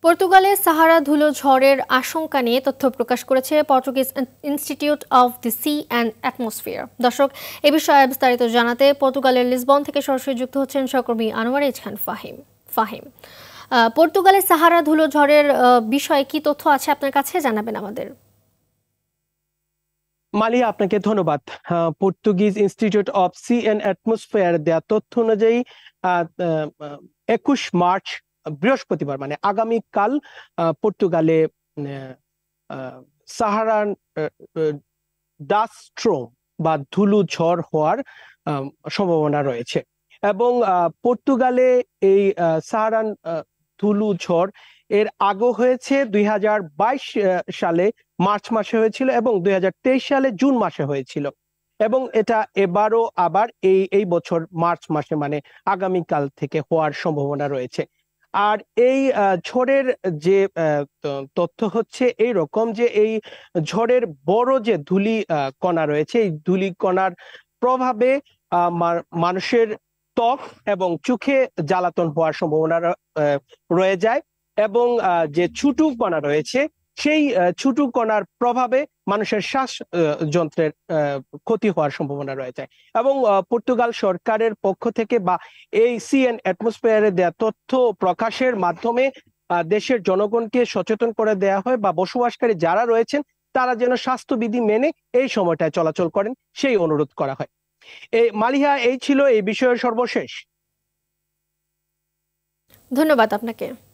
পর্তুগালে সাহারা ধুলো ঝড়ের আশঙ্কা নিয়ে তথ্য প্রকাশ করেছে Portuguese institute of the sea and atmosphere. দর্শক, এ বিষয়ে বিস্তারিত জানাতে পর্তুগালের লিসবন থেকে সরাসরি যুক্ত হচ্ছেন সহকর্মী আনোয়ার খান ফাহিম। পর্তুগালে সাহারা ধুলো ঝড়ের বিষয়ে কি তথ্য আছে আপনার কাছে, জানাবেন আমাদের। মালিয়া, আপনাকে ধন্যবাদ। Portuguese institute of sea and atmosphere দেয়া তথ্য অনুযায়ী 21 মার্চ বৃহস্পতিবার মানে আগামীকাল পর্তুগালে সাহারান ডাস্ট্রোম বা ধুলো ঝড় হওয়ার সম্ভাবনা রয়েছে এবং পর্তুগালে এই সাহারান ধুলো ঝড় এর আগে হয়েছে 2022 সালে মার্চ মাসে হয়েছিল এবং 2023 সালে জুন মাসে হয়েছিল এবং এটা এবারও আবার এই বছর মার্চ মাসে মানে আগামীকাল থেকে হওয়ার সম্ভাবনা রয়েছে। আর এই ঝড়ের যে তথ্য হচ্ছে এই রকম যে এই ঝড়ের বড় যে ধূলি কণা রয়েছে, এই ধূলি কণার প্রভাবে মানুষের ত্বক এবং চোখে জ্বালাতন হওয়ার সম্ভাবনা রয়ে যায় এবং যে ছোট কণা রয়েছে সেই ছোট কণার প্রভাবে মানুষের শ্বাস যন্ত্রের ক্ষতি হওয়ার সম্ভাবনা রয়েছে এবং পর্তুগাল সরকারের পক্ষ থেকে বা এই সি অ্যান্ড অ্যাটমসফিয়ারে দেয়া তথ্য প্রকাশের মাধ্যমে দেশের জনগণকে সচেতন করে দেয়া হয় বা বসবাসকারী যারা রয়েছেন তারা যেন স্বাস্থ্যবিধি মেনে এই সময়টায় চলাচল করেন সেই অনুরোধ করা হয়। মালিহা, এই ছিল এই বিষয়ের সর্বশেষ। ধন্যবাদ আপনাকে।